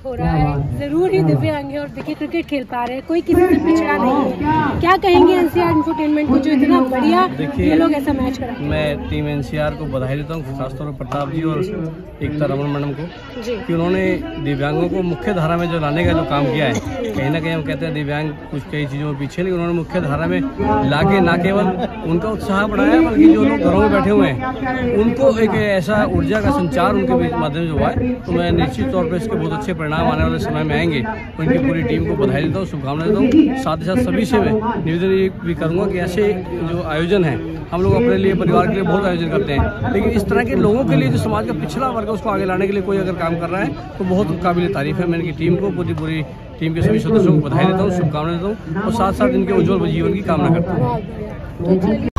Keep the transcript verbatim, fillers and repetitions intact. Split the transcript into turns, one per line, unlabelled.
Tournament हो रहा है, जरूर ही दिव्यांग है और देखिए क्रिकेट खेल पा रहे हैं, कोई किसी से पिछड़ा नहीं है। क्या कहेंगे एनसीआर इंफोटेनमेंट को जो इतना बढ़िया ये लोग ऐसा मैच करा?
मैं टीम एनसीआर को बधाई देता हूँ, खासतौर पर प्रताप जी और एकता रमन मैडम को, कि उन्होंने दिव्यांगों को मुख्य धारा में जो लाने का जो काम किया है। कहीं ना कहीं हम कहते हैं दिव्यांग कुछ कई चीज़ों में पीछे, लेकिन उन्होंने मुख्य धारा में लाके ना केवल उनका उत्साह बढ़ाया, बल्कि जो लोग घरों में बैठे हुए हैं उनको एक ऐसा ऊर्जा का संचार उनके माध्यम से हुआ है। तो मैं निश्चित तौर पर इसके बहुत अच्छे परिणाम आने वाले समय में आएंगे। तो इनकी पूरी टीम को बधाई देता हूँ, शुभकामनाएं देता हूँ। साथ ही साथ सभी से मैं निवेदन ये भी करूँगा कि ऐसे जो आयोजन है, हम लोग अपने लिए परिवार के लिए बहुत आयोजन करते हैं, लेकिन इस तरह के लोगों के लिए जो समाज का पिछड़ा वर्ग है उसको आगे लाने के लिए कोई अगर काम कर रहा है तो बहुत काबिल तारीफ है। मैं इनकी टीम को, पूरी पूरी टीम के सभी सदस्यों को बधाई देता हूँ, शुभकामनाएं देता हूँ और साथ साथ इनके उज्जवल जीवन की कामना करता हूँ।